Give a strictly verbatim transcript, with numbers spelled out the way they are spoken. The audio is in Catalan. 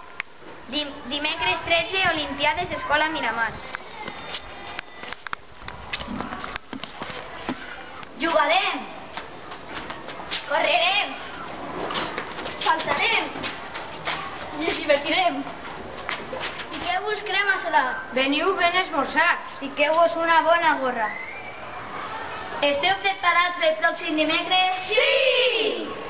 Dim dimecres tretze, Olimpiades, Escola Miramar. Jugarem. Correrem. Saltarem. I ens divertirem. Fiqueu-vos crema solar. Veniu ben esmorzats. Fiqueu-vos una bona gorra. Esteu preparats pel pròxim dimecres? Sí!